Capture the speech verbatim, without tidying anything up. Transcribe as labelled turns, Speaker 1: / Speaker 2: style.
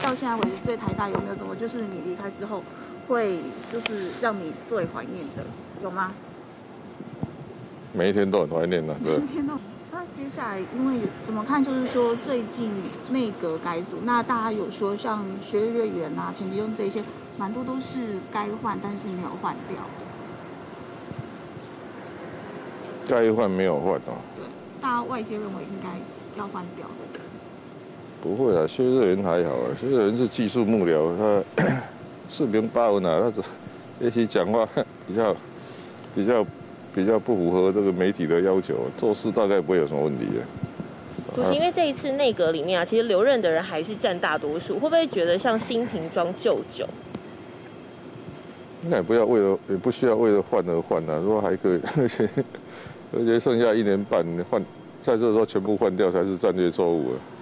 Speaker 1: 到现在为止，对台大有没有什么，就是你离开之后，会就是让你最怀念的，有吗？
Speaker 2: 每一天都很怀念呐、啊，对。
Speaker 1: 每一天都。那接下来，因为怎么看，就是说最近内阁改组，那大家有说像学业员啊、钱吉用这一些，蛮多都是该换，但是没有换掉的。
Speaker 2: 该换没有换哦。
Speaker 1: 对，大家外界认为应该要换掉。
Speaker 2: 不会啊，薛瑞元还好啊，薛瑞元是技术幕僚，他四平八稳啊，他也许讲话比较比较比较不符合这个媒体的要求，做事大概不会有什么问题的。
Speaker 3: 主席，因为这一次内阁里面啊，其实留任的人还是占大多数，会不会觉得像新瓶装旧酒？
Speaker 2: 那也不要为了，也不需要为了换而换啊，说还可以，而且而且剩下一年半换，在这时候全部换掉才是战略错误啊。